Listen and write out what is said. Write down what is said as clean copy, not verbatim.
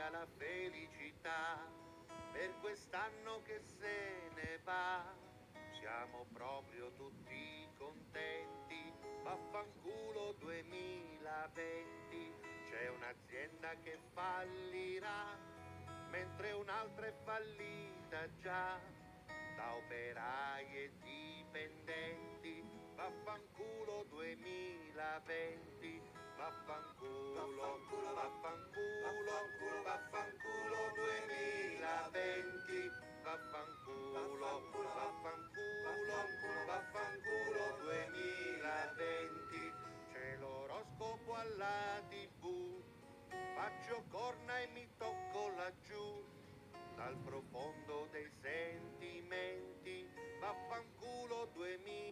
via la felicità per quest'anno che se ne va. Siamo proprio tutti contenti, vaffanculo 2020. C'è un'azienda che fallirà, mentre un'altra è fallita già, da operai e dipendenti. Vaffanculo 2020, vaffanculo, vaffanculo, vaffanculo 2020, vaffanculo, vaffanculo, vaffanculo 2020. C'è l'oroscopo alla TV, faccio corna e mi tocco laggiù, dal profondo dei sentimenti, vaffanculo 2020.